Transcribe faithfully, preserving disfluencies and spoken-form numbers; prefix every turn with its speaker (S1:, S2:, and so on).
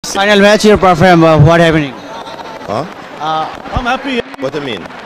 S1: Final match, your preference, uh, what happening?
S2: Huh?
S1: Uh,
S3: I'm happy.
S2: What do you mean?